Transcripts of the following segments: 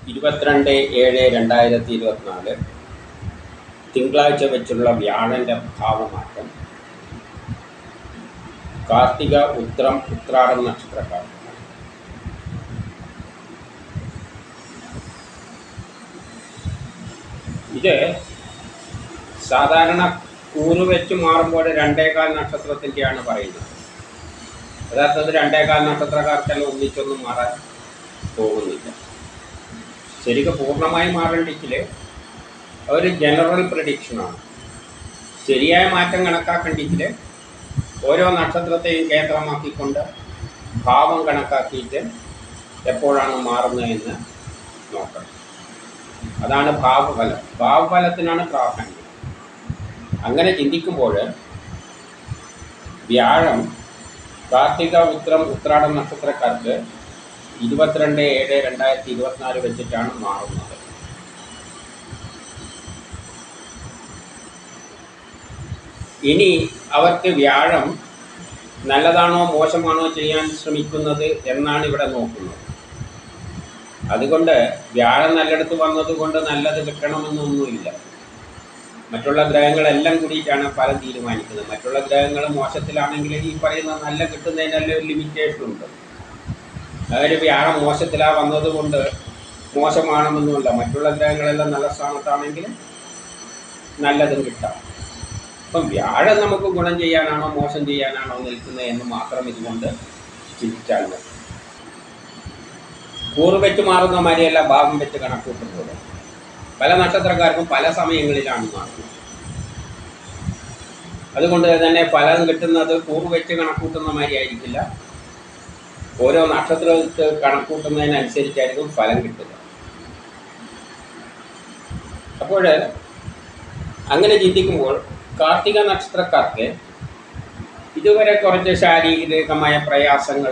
22/7/2024 തിങ്കളാഴ്ച വെച്ചുള്ള വ്യാഴൻ്റെ ഭാവമാറ്റം കാർത്തിക, ഉത്രം, ഉത്രാടം നക്ഷത്രക്കാർ. ഇത് സാധാരണ കൂറ് വെച്ച് മാറുമ്പോൾ 2.25 നക്ഷത്രത്തിൻ്റെയാണ് പറയുന്നത്. യഥാർത്ഥത്തിൽ 2.25 നക്ഷത്രക്കാർക്കെല്ലാം ഒന്നിച്ചൊന്നും മാറാൻ പോകുന്നില്ല. ശരിക്കും പൂർണ്ണമായി മാറേണ്ടെങ്കിൽ ഒരു ജനറൽ പ്രഡിക്ഷനാണ്. ശരിയായ മാറ്റം കണക്കാക്കേണ്ടെങ്കിൽ ഓരോ നക്ഷത്രത്തെയും കേന്ദ്രമാക്കിക്കൊണ്ട് ഭാവം കണക്കാക്കിയിട്ട് എപ്പോഴാണ് മാറുന്നതെന്ന് നോക്കണം. അതാണ് ഭാവഫലം. ഭാവഫലത്തിനാണ് പ്രാധാന്യം. അങ്ങനെ ചിന്തിക്കുമ്പോൾ വ്യാഴം കാർത്തിക, ഉത്രം, ഉത്രാടം നക്ഷത്രക്കാർക്ക് 22/7/2024 വെച്ചിട്ടാണ് മാറുന്നത്. ഇനി അവർക്ക് വ്യാഴം നല്ലതാണോ മോശമാണോ ചെയ്യാൻ ശ്രമിക്കുന്നത് എന്നാണ് ഇവിടെ നോക്കുന്നത്. അതുകൊണ്ട് വ്യാഴം നല്ലയിടത്ത് വന്നതുകൊണ്ട് നല്ലത് കിട്ടണമെന്നൊന്നുമില്ല. മറ്റുള്ള ഗ്രഹങ്ങളെല്ലാം കൂടിയിട്ടാണ് ഫലം തീരുമാനിക്കുന്നത്. മറ്റുള്ള ഗ്രഹങ്ങൾ മോശത്തിലാണെങ്കിൽ ഈ പറയുന്ന നല്ല കിട്ടുന്നതിനെല്ലാം ഒരു ലിമിറ്റേഷൻ ഉണ്ട്. അതായത് വ്യാഴം മോശത്തിലാണ് വന്നതുകൊണ്ട് മോശമാണെന്നൊന്നുമില്ല. മറ്റുള്ള ഗ്രഹങ്ങളെല്ലാം നല്ല സ്ഥാനത്താണെങ്കിൽ നല്ലതും കിട്ടാം. അപ്പം വ്യാഴം നമുക്ക് ഗുണം ചെയ്യാനാണോ മോശം ചെയ്യാനാണോ നിൽക്കുന്നത് എന്ന് മാത്രം ഇതുകൊണ്ട് ചിന്തിച്ചാൽ മതി. കൂറ് വെച്ച് മാറുന്ന മാതിരിയല്ല ഭാവം വെച്ച് കണക്കൂട്ടുന്നത്. പല നക്ഷത്രക്കാർക്കും പല സമയങ്ങളിലാണ് മാറുന്നത്. അതുകൊണ്ട് തന്നെ ഫലം കിട്ടുന്നത് കൂറ് വെച്ച് കണക്കൂട്ടുന്ന മാതിരി ആയിരിക്കില്ല. ഓരോ നക്ഷത്രത്തെ കണക്കൂട്ടുന്നതിനനുസരിച്ചായിരിക്കും ഫലം കിട്ടുക. അപ്പോൾ അങ്ങനെ ചിന്തിക്കുമ്പോൾ കാർത്തിക നക്ഷത്രക്കാർക്ക് ഇതുവരെ കുറച്ച് ശാരീരികമായ പ്രയാസങ്ങൾ,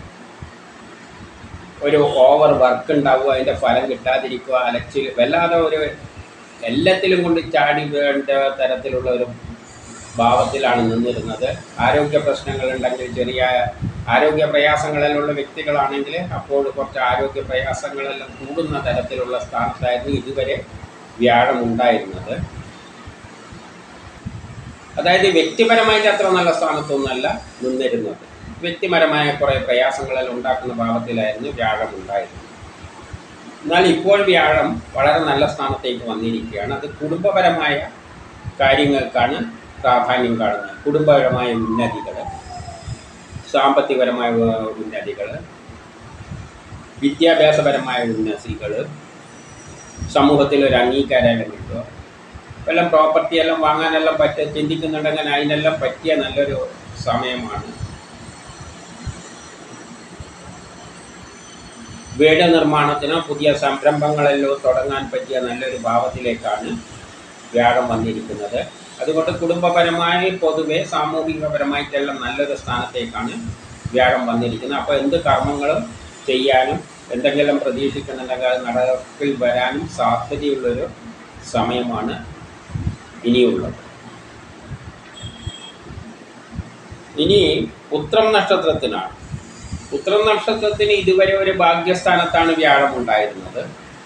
ഒരു ഓവർ വർക്ക് ഉണ്ടാവുക, അതിൻ്റെ ഫലം കിട്ടാതിരിക്കുക, അലച്ചിൽ, വല്ലാതെ ഒരു എല്ലാത്തിലും കൊണ്ട് ചാടി വേണ്ട തരത്തിലുള്ള ഒരു ഭാവത്തിലാണ് നിന്നിരുന്നത്. ആരോഗ്യ പ്രശ്നങ്ങളുണ്ടെങ്കിൽ, ചെറിയ ആരോഗ്യ പ്രയാസങ്ങളിലുള്ള വ്യക്തികളാണെങ്കിൽ അപ്പോൾ കുറച്ച് ആരോഗ്യ പ്രയാസങ്ങളെല്ലാം കൂടുന്ന തരത്തിലുള്ള സ്ഥാനത്തായിരുന്നു ഇതുവരെ വ്യാഴം ഉണ്ടായിരുന്നത്. അതായത് വ്യക്തിപരമായിട്ട് അത്ര നല്ല സ്ഥാനത്തൊന്നുമല്ല നിന്നിരുന്നത്. വ്യക്തിപരമായ കുറേ പ്രയാസങ്ങളെല്ലാം ഉണ്ടാക്കുന്ന ഭാവത്തിലായിരുന്നു വ്യാഴം ഉണ്ടായിരുന്നത്. എന്നാൽ ഇപ്പോൾ വ്യാഴം വളരെ നല്ല സ്ഥാനത്തേക്ക് വന്നിരിക്കുകയാണ്. അത് കുടുംബപരമായ കാര്യങ്ങൾക്കാണ് പ്രാധാന്യം കാണുന്നത്. കുടുംബപരമായ ഉന്നതികൾ, സാമ്പത്തികപരമായ ഉന്നതികൾ, വിദ്യാഭ്യാസപരമായ ഉന്നതികൾ, സമൂഹത്തിലൊരു അംഗീകാരമെല്ലാം കിട്ടുക, എല്ലാം പ്രോപ്പർട്ടിയെല്ലാം വാങ്ങാനെല്ലാം ചിന്തിക്കുന്നുണ്ടെങ്കിൽ അതിനെല്ലാം പറ്റിയ നല്ലൊരു സമയമാണ്. വീട് നിർമ്മാണത്തിനോ പുതിയ സംരംഭങ്ങളെല്ലാം തുടങ്ങാൻ പറ്റിയ നല്ലൊരു ഭാവത്തിലേക്കാണ് വ്യാഴം വന്നിരിക്കുന്നത്. അതുകൊണ്ട് കുടുംബപരമായി പൊതുവെ സാമൂഹികപരമായിട്ടെല്ലാം നല്ലൊരു സ്ഥാനത്തേക്കാണ് വ്യാഴം വന്നിരിക്കുന്നത്. അപ്പോൾ എന്ത് കർമ്മങ്ങളും ചെയ്യാനും എന്തെങ്കിലും പ്രതീക്ഷിക്കുന്നുണ്ടെങ്കിൽ അത് നടപ്പിൽ വരാനും സാധ്യതയുള്ളൊരു സമയമാണ് ഇനിയുള്ളത്. ഇനി ഉത്രം നക്ഷത്രത്തിനാണ്. ഉത്രം നക്ഷത്രത്തിന് ഇതുവരെ ഒരു ഭാഗ്യസ്ഥാനത്താണ് വ്യാഴം ഉണ്ടായിരുന്നത്.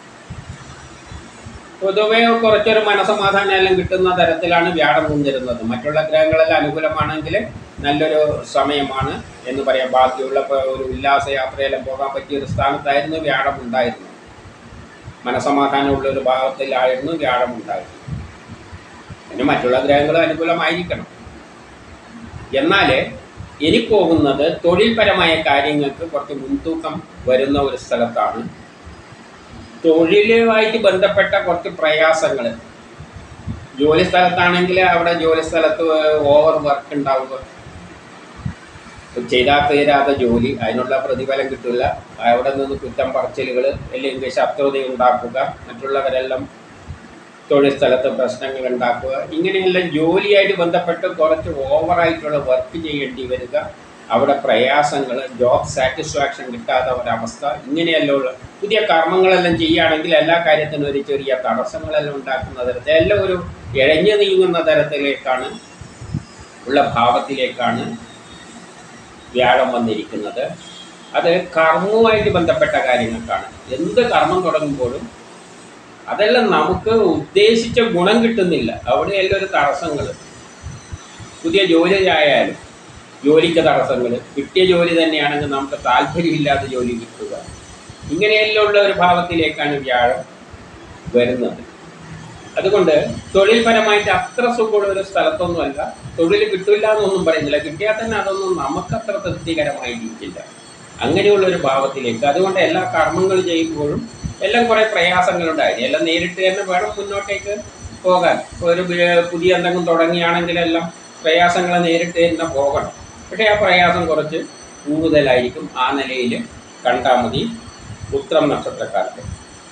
പൊതുവെ കുറച്ചൊരു മനസമാധാനം എല്ലാം കിട്ടുന്ന തരത്തിലാണ് വ്യാഴം നിന്നിരുന്നത്. മറ്റുള്ള ഗ്രഹങ്ങളെല്ലാം അനുകൂലമാണെങ്കിൽ നല്ലൊരു സമയമാണ് എന്ന് പറയാം. ബാക്കിയുള്ള ഒരു ഉല്ലാസയാത്രയെല്ലാം പോകാൻ പറ്റിയൊരു സ്ഥാനത്തായിരുന്നു വ്യാഴം ഉണ്ടായിരുന്നത്. മനസമാധാനമുള്ളൊരു ഭാഗത്തിലായിരുന്നു വ്യാഴം ഉണ്ടായിരുന്നത്. പിന്നെ മറ്റുള്ള ഗ്രഹങ്ങൾ അനുകൂലമായിരിക്കണം. എന്നാൽ ഇനി പോകുന്നത് തൊഴിൽപരമായ കാര്യങ്ങൾക്ക് കുറച്ച് മുൻതൂക്കം വരുന്ന ഒരു സ്ഥലത്താണ്. തൊഴിലുമായിട്ട് ബന്ധപ്പെട്ട കുറച്ച് പ്രയാസങ്ങൾ, ജോലി സ്ഥലത്താണെങ്കിൽ അവിടെ ജോലി സ്ഥലത്ത് ഓവർ വർക്ക് ഉണ്ടാവുക, ചെയ്താൽ തീരാതെ ജോലി, അതിനുള്ള പ്രതിഫലം കിട്ടില്ല, അവിടെ നിന്ന് കുറ്റം പറച്ചിലുകൾ അല്ലെങ്കിൽ ശത്രുത ഉണ്ടാക്കുക, മറ്റുള്ളവരെല്ലാം തൊഴിൽ സ്ഥലത്ത് പ്രശ്നങ്ങൾ ഉണ്ടാക്കുക, ഇങ്ങനെയെല്ലാം ജോലിയായിട്ട് ബന്ധപ്പെട്ട് കുറച്ച് ഓവറായിട്ടുള്ള വർക്ക് ചെയ്യേണ്ടി വരിക, അവിടെ പ്രയാസങ്ങൾ, ജോബ് സാറ്റിസ്ഫാക്ഷൻ കിട്ടാത്ത ഒരവസ്ഥ, ഇങ്ങനെയെല്ലാം ഉള്ള പുതിയ കർമ്മങ്ങളെല്ലാം ചെയ്യുകയാണെങ്കിൽ എല്ലാ കാര്യത്തിനും ഒരു ചെറിയ തടസ്സങ്ങളെല്ലാം ഉണ്ടാക്കുന്ന തരത്തിൽ എല്ലാം ഒരു ഇഴഞ്ഞു നീങ്ങുന്ന തരത്തിലേക്കാണ് ഉള്ള ഭാവത്തിലേക്കാണ് വ്യാഴം വന്നിരിക്കുന്നത്. അത് കർമ്മവുമായിട്ട് ബന്ധപ്പെട്ട കാര്യങ്ങൾക്കാണ്. എന്ത് കർമ്മം തുടങ്ങുമ്പോഴും അതെല്ലാം നമുക്ക് ഉദ്ദേശിച്ച ഗുണം കിട്ടുന്നില്ല. അവിടെയെല്ലാം ഒരു തടസ്സങ്ങൾ. പുതിയ ജോലി ആയാലും ജോലിക്ക് തടസ്സങ്ങൾ, കിട്ടിയ ജോലി തന്നെയാണെങ്കിൽ നമുക്ക് താല്പര്യമില്ലാത്ത ജോലി കിട്ടുക, ഇങ്ങനെയെല്ലാം ഉള്ള ഒരു ഭാവത്തിലേക്കാണ് വ്യാഴം വരുന്നത്. അതുകൊണ്ട് തൊഴിൽപരമായിട്ട് അത്ര സുഖമുള്ള ഒരു സ്ഥലത്തൊന്നുമല്ല. തൊഴിൽ കിട്ടില്ല എന്നൊന്നും പറയുന്നില്ല, കിട്ടിയാൽ തന്നെ അതൊന്നും നമുക്കത്ര തൃപ്തികരമായിരിക്കില്ല. അങ്ങനെയുള്ളൊരു ഭാവത്തിലേക്ക്. അതുകൊണ്ട് എല്ലാ കർമ്മങ്ങൾ ചെയ്യുമ്പോഴും എല്ലാം കുറേ പ്രയാസങ്ങളുണ്ടായിരുന്നു. എല്ലാം നേരിട്ട് തന്നെ വേണം മുന്നോട്ടേക്ക് പോകാൻ. ഒരു പുതിയ എന്തെങ്കിലും തുടങ്ങിയാണെങ്കിലെല്ലാം പ്രയാസങ്ങൾ നേരിട്ട് തന്നെ പോകണം. പക്ഷേ ആ പ്രയാസം കുറച്ച് കൂടുതലായിരിക്കും. ആ നിലയിൽ കണ്ടാൽ മതി ഉത്രം നക്ഷത്രക്കാർക്ക്.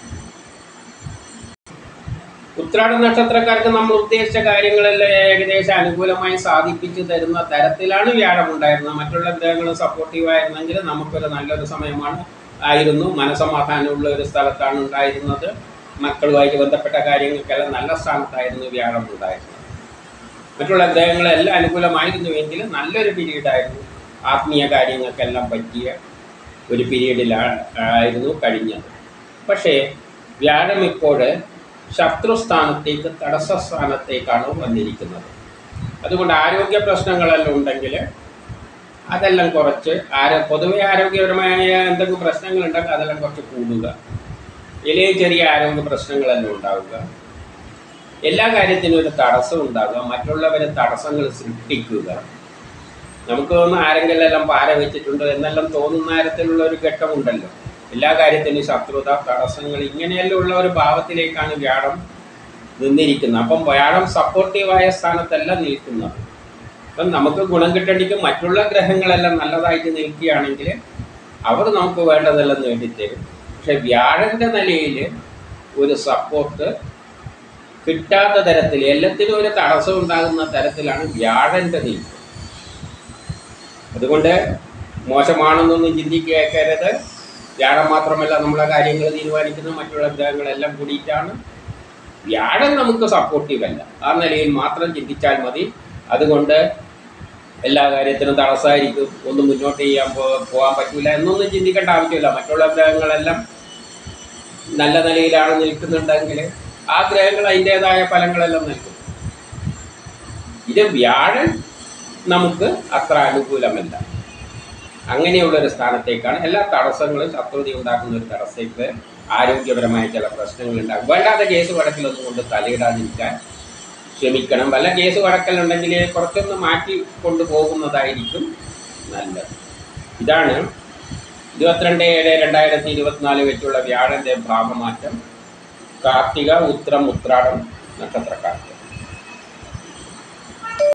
ഉത്രാട നക്ഷത്രക്കാർക്ക് നമ്മൾ ഉദ്ദേശിച്ച കാര്യങ്ങളെല്ലാം ഏകദേശം അനുകൂലമായി സാധിപ്പിച്ചു തരുന്ന തരത്തിലാണ് വ്യാഴം ഉണ്ടായിരുന്നത്. മറ്റുള്ള ഗ്രഹങ്ങൾ സപ്പോർട്ടീവായിരുന്നെങ്കിൽ നമുക്കൊരു നല്ലൊരു സമയമാണ് ആയിരുന്നു. മനസമാധാനമുള്ള ഒരു സ്ഥലത്താണ് ഉണ്ടായിരുന്നത്. മക്കളുമായിട്ട് ബന്ധപ്പെട്ട കാര്യങ്ങൾക്കെല്ലാം നല്ല സ്ഥാനത്തായിരുന്നു വ്യാഴം ഉണ്ടായിരുന്നത്. മറ്റുള്ള ഗ്രഹങ്ങളെല്ലാം അനുകൂലമായിരുന്നുവെങ്കിൽ നല്ലൊരു പീരീഡായിരുന്നു. ആത്മീയ കാര്യങ്ങൾക്കെല്ലാം പറ്റിയ ഒരു പീരീഡിലായിരുന്നു കഴിഞ്ഞത്. പക്ഷേ വ്യാഴം ഇപ്പോൾ ശത്രുസ്ഥാനത്തേക്ക്, തടസ്സ സ്ഥാനത്തേക്കാണ് വന്നിരിക്കുന്നത്. അതുകൊണ്ട് ആരോഗ്യ പ്രശ്നങ്ങളെല്ലാം ഉണ്ടെങ്കിൽ അതെല്ലാം കുറച്ച് പൊതുവെ ആരോഗ്യപരമായ എന്തെങ്കിലും പ്രശ്നങ്ങളുണ്ടെങ്കിൽ അതെല്ലാം കുറച്ച് കൂടുക. വലിയ ചെറിയ ആരോഗ്യ പ്രശ്നങ്ങളെല്ലാം ഉണ്ടാവുക. എല്ലാ കാര്യത്തിനും ഒരു തടസ്സം ഉണ്ടാകുക. മറ്റുള്ളവരെ തടസ്സങ്ങൾ സൃഷ്ടിക്കുക. നമുക്ക് തോന്നുന്ന ആരെങ്കിലും എല്ലാം പാര വെച്ചിട്ടുണ്ടോ എന്നെല്ലാം തോന്നുന്ന തരത്തിലുള്ള ഒരു ഘട്ടമുണ്ടല്ലോ. എല്ലാ കാര്യത്തിനും ശത്രുത, തടസ്സങ്ങൾ, ഇങ്ങനെയെല്ലാം ഉള്ള ഒരു ഭാവത്തിലേക്കാണ് വ്യാഴം നിന്നിരിക്കുന്നത്. അപ്പം വ്യാഴം സപ്പോർട്ടീവായ സ്ഥാനത്തല്ല നിൽക്കുന്നത്. അപ്പം നമുക്ക് ഗുണം കിട്ടേണ്ടിക്കും മറ്റുള്ള ഗ്രഹങ്ങളെല്ലാം നല്ലതായിട്ട് നിൽക്കുകയാണെങ്കിൽ അവർ നമുക്ക് വേണ്ടതെല്ലാം നേടിത്തരും. പക്ഷെ വ്യാഴൻ്റെ നിലയിൽ ഒരു സപ്പോർട്ട് കിട്ടാത്ത തരത്തിൽ, എല്ലാത്തിനും ഒരു തടസ്സം ഉണ്ടാകുന്ന തരത്തിലാണ് വ്യാഴൻ്റെ നിൽപ്പ്. അതുകൊണ്ട് മോശമാണെന്നൊന്നും ചിന്തിക്കരുത്. വ്യാഴം മാത്രമല്ല നമ്മളെ കാര്യങ്ങൾ തീരുമാനിക്കുന്ന മറ്റുള്ള ഗ്രഹങ്ങളെല്ലാം കൂടിയിട്ടാണ്. വ്യാഴം നമുക്ക് സപ്പോർട്ടീവല്ല. ആ നിലയിൽ മാത്രം ചിന്തിച്ചാൽ മതി. അതുകൊണ്ട് എല്ലാ കാര്യത്തിനും തടസ്സമായിരിക്കും, ഒന്നും മുന്നോട്ട് പോകാൻ പറ്റില്ല എന്നൊന്നും ചിന്തിക്കേണ്ട ആവശ്യമില്ല. മറ്റുള്ള ഗ്രഹങ്ങളെല്ലാം നല്ല നിലയിലാണ് നിൽക്കുന്നുണ്ടെങ്കിൽ ആ ഗ്രഹങ്ങൾ അതിൻ്റേതായ ഫലങ്ങളെല്ലാം നൽകും. ഇത് വ്യാഴം നമുക്ക് അത്ര അനുകൂലമല്ല. അങ്ങനെയുള്ളൊരു സ്ഥാനത്തേക്കാണ് എല്ലാ തടസ്സങ്ങളും ശത്രുത ഉണ്ടാക്കുന്ന ഒരു തടസ്സത്തേക്ക് ആരോഗ്യപരമായ ചില പ്രശ്നങ്ങളുണ്ടാകും. വേണ്ടാത്ത കേസ് വഴക്കിലൊന്നും കൊണ്ട് തലയിടാതിരിക്കാൻ ശ്രമിക്കണം. വല്ല കേസ് വഴക്കലുണ്ടെങ്കിൽ കുറച്ചൊന്ന് മാറ്റി കൊണ്ടുപോകുന്നതായിരിക്കും നല്ലത്. ഇതാണ് 22/7/2024 വെച്ചുള്ള വ്യാഴൻ്റെ ഭാവമാറ്റം കാർത്തിക, ഉത്രം, ഉത്രാടം നക്ഷത്രക്കാർക്ക്.